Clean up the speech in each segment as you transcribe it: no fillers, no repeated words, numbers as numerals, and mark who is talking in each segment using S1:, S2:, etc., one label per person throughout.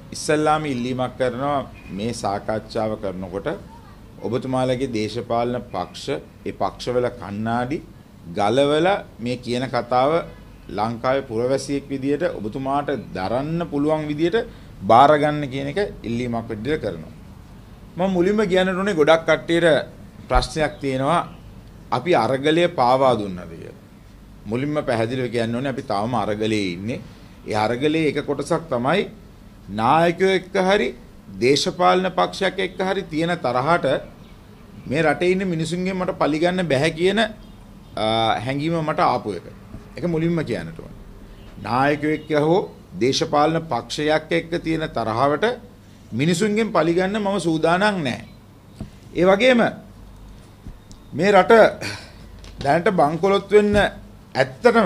S1: ඉස්සල්ලාම ඉල්ලීමක් කරනවා මේ සාකච්ඡාව කරනකොට ඔබතුමාලගේ දේශපාලන පක්ෂ ඒ පක්ෂවල කණ්ණාඩි ගලවලා මේ කියන කතාව ලංකාවේ පුරවැසියෙක් විදියට ඔබතුමාට දරන්න පුළුවන් විදියට බාර ගන්න කියන එක ඉල්ලීමක් විදියට කරනවා. මම මුලින්ම කියන්න ඕනේ ගොඩක් කට්ටියට ප්‍රශ්නයක් තියෙනවා අපි අරගලය පාවා දුන්නද කියලා. මුලින්ම පැහැදිලිව කියන්න ඕනේ අපි තාම අරගලයේ ඉන්නේ. ඒ අරගලයේ එක කොටසක් තමයි නායකයෝ එක්ක හරි දේශපාලන පක්ෂයක් එක්ක හරි තියෙන තරහට මේ රටේ ඉන්න මිනිසුන්ගෙන් මට පරිගන්න බෑ කියන හැඟීම මට ආපු එක. ඒක මුලින්ම කියන්නට ඕනේ. නායකයෝ එක්ක හෝ දේශපාලන පක්ෂයක් එක්ක තියෙන තරහවට මිනිසුන්ගෙන් පරිගන්න මම සූදානම් නැහැ. ඒ වගේම මේ රට දැනට බංකොලොත් වෙන්න ඇත්තටම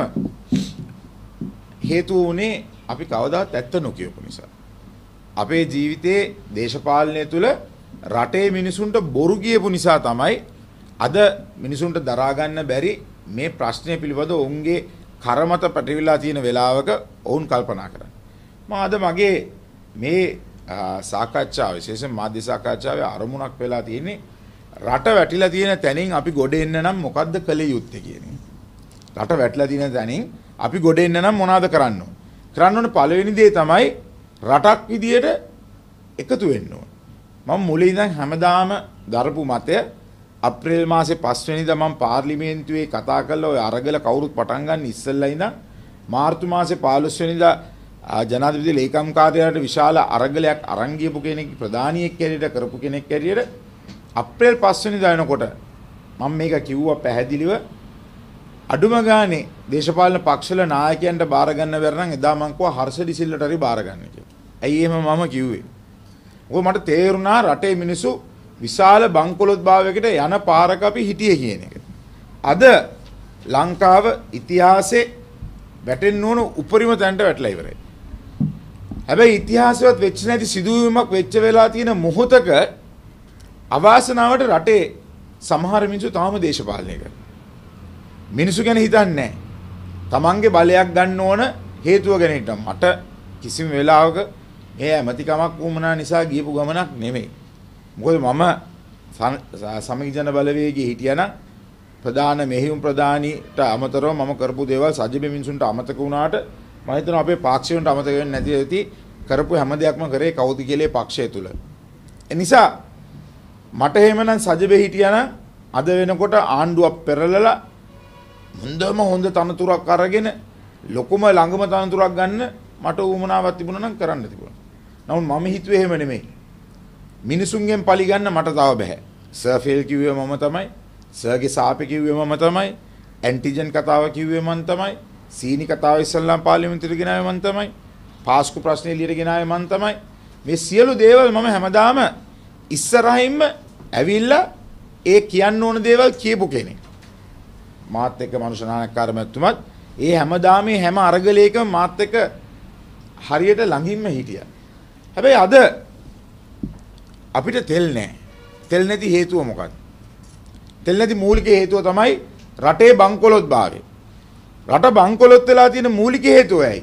S1: හේතු වුණේ අපි කවදාත් ඇත්ත නොකියපු නිසා. අපේ ජීවිතයේ දේශපාලනය තුළ රටේ මිනිසුන්ට බොරු කියපු නිසා තමයි අද මිනිසුන්ට දරා ගන්න බැරි මේ ප්‍රශ්නය පිළිබඳව ඔවුන්ගේ කරමත පැටවිලා තියෙන වෙලාවක ඔවුන් කල්පනා කරන්නේ. මම අද මගේ මේ සාකච්ඡාව විශේෂයෙන් මාධ්‍ය සාකච්ඡාවේ අරමුණක් වෙලා තියෙන්නේ රට වැටිලා තියෙන තැනින් අපි ගොඩ එන්න නම් මොකද්ද කළ යුත්තේ කියන එක. රට වැටිලා තියෙන තැනින් අපි ගොඩ එන්න නම් මොනවද කරන්න ඕන? කරන්න ඕන පළවෙනි දේ තමයි රටක් විදියට එකතු වෙන්න ඕන. මම මුලින් ඉඳන් හැමදාම දරපු මතය අප්‍රේල් මාසේ 5 වෙනිදා මම පාර්ලිමේන්තුවේ කතා කළා ඔය අරගල කවුරුත් පටන් ගන්න ඉස්සෙල්ලා ඉඳන් මාර්තු මාසේ 15 වෙනිදා ජනාධිපති ලේකම් කාර්යාලයට විශාල අරගලයක් අරන් ගියපු කෙනෙක් ප්‍රධානියෙක් ඇරියට කරපු කෙනෙක් ඇරියට අප්‍රේල් 5 වෙනිදා එනකොට මම මේක කිව්වා පැහැදිලිව අඩුම ගානේ දේශපාලන පක්ෂවල නායකයන්ට බාර ගන්න බැර නම් එදා මං කිව්වා හර්ෂ ඩිසිල්ලට හරි බාර ගන්න කියලා. ඇයි එහෙම මම කිව්වේ? මොකද මට තේරුණා රටේ මිනිස්සු විශාල බංකොලොත් භාවයකට යන පාරක අපි හිටියේ කියන එක. අද ලංකාව ඉතිහාසයේ වැටෙන්න ඕන උපරිම තැනට වැටලා ඉවරයි. හැබැයි ඉතිහාසවත් වෙච්ච නැති සිදුවීමක් වෙච්ච වෙලා තියෙන මොහොතක අවාසනාවට රටේ සමහර මිනිස්සු තාම දේශපාලනය කරනවා. මිනිස්සු ගැන හිතන්නේ නැහැ. තමන්ගේ බලයක් ගන්න ඕන හේතුව ගැන හිටම්. මට කිසිම වෙලාවක මේ ඇමතිකමක් වුණා නිසා ගියපු ගමනක් නෙමෙයි. මොකද මම සමගි ජන බලවේගයේ හිටියනම් ප්‍රධාන මෙහෙයුම් ප්‍රධානීට අමතරව මම කරපු දේවල් සජිබ මිනිසුන්ට අමතක වුණාට මම හිතනවා අපේ පාක්ෂිකයන්ට අමතක වෙන්නේ නැති ඇති කරපු හැම දෙයක්ම කරේ කවුද කියලා පක්ෂය තුල. ඒ නිසා මට එහෙමනම් සජිබේ හිටියනම් අද වෙනකොට ආණ්ඩුවක් පෙරලලා හොඳම හොඳ තනතුරක් අරගෙන ලොකුම ළඟම තනතුරක් ගන්න මට උවමනාවක් තිබුණා නම් කරන්න තිබුණා. නමුත් මම හිතුවේ එහෙම නෙමෙයි. මිනිසුන්ගෙන් පලි ගන්න මට තව බෑ. සර් ෆෙල් කිව්වේ මම තමයි. සර්ගේ සාපේ කිව්වේ මම තමයි. ඇන්ටිජන් කතාව කිව්වේ මම තමයි. සීනි කතාව ඉස්සල්ලාම් පාර්ලිමේන්තුවට ගෙනාවේ මම තමයි. පාස්කු ප්‍රශ්නේ එළියට ගෙනාවේ මම තමයි. මේ සියලු දේවල් මම හැමදාම ඉස්සරහින්ම ඇවිල්ලා ඒ කියන්න ඕන දේවල් කියපු කෙනෙක්. මාත් එක්ක මනුෂ්‍ය නායකකාර මැතිතුමත් ඒ හැමදාම හැම අරගලයකම මාත් එක්ක හරියට ළඟින්ම හිටියා. හැබැයි අද අපිට තෙල් නැහැ. තෙල් නැති හේතුව මොකක්ද? තෙල් නැති මූලික හේතුව තමයි රටේ බංකොලොත් භාවය. රට බංකොලොත් වෙලා තියෙන මූලික හේතුව ඇයි?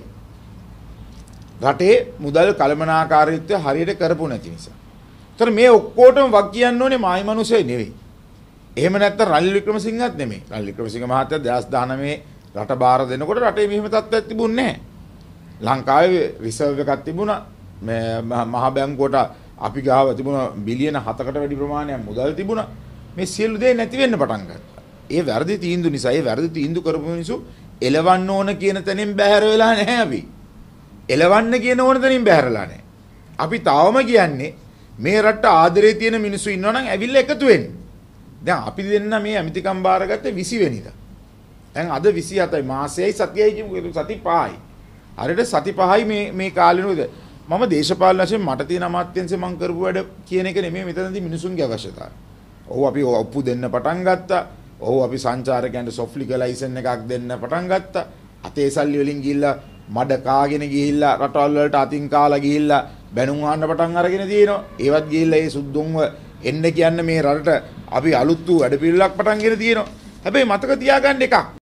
S1: රටේ මුදල් කළමනාකාරීත්වය හරියට කරපු නැති නිසා. ඒතර මේ ඔක්කොටම වක් කියන්න ඕනේ මායි මිනිස්සේ නෙවෙයි. එහෙම නැත්නම් රනිල් වික්‍රමසිංහත් නෙමෙයි. රනිල් වික්‍රමසිංහ මහත්තයා 2019 රට බාර දෙනකොට රටේ මෙහෙම තත්ත්වයක් තිබුණේ නැහැ. ලංකාවේ රිසර්ව් එකක් තිබුණා. මහ බැංකුවට අපි ගාව තිබුණ බිලියන 7කට වැඩි ප්‍රමාණයක් මුදල් තිබුණා. මේ සියලු දේ නැති වෙන්න පටන් ගත්තා. ඒ වැරදි තීන්දුව නිසා ඒ වැරදි තීන්දුව කරපු මිනිස්සු එලවන්න ඕන කියන තැනින් බැහැර වෙලා නැහැ අපි. එලවන්න කියන ඕන තැනින් බැහැරලා නැහැ. අපි තාවම කියන්නේ මේ රටට ආදරේ තියෙන මිනිස්සු ඉන්නවා නම් ඇවිල්ලා එකතු වෙන්න. දැන් අපි දෙන්න මේ ඇමතිකම් බාරගත්තේ 20 වෙනිදා. දැන් අද 27යි මාසෙයි සතියයි කියමු සති 5යි. හරියට සති 5යි මේ කාලෙනොද මම දේශපාලන වශයෙන් මට තියෙන අමාත්‍යංශේ මම කරපු වැඩ කියන එක නෙමෙයි මෙතනදී මිනිසුන්ගේ අවශ්‍යතාවය. ඔව් අපි ඔප්පු දෙන්න පටන් ගත්තා. ඔව් අපි සංචාරකයන්ට සොෆ්ට්ලික ලයිසන් එකක් දෙන්න පටන් ගත්තා. අතේ සල්ලි වලින් ගිහිල්ලා මඩ කාගෙන ගිහිල්ලා රටවල් වලට අතින් කාලා ගිහිල්ලා බැනුම් ආන්න පටන් අරගෙන තියෙනවා. ඒවත් ගිහිල්ලා ඒ සුද්ධුන්ව එන්න කියන්න මේ රටට අපි අලුත් වූ වැඩ පිළිලක් පටන්ගෙන තියෙනවා. හැබැයි මතක තියාගන්න එකක්.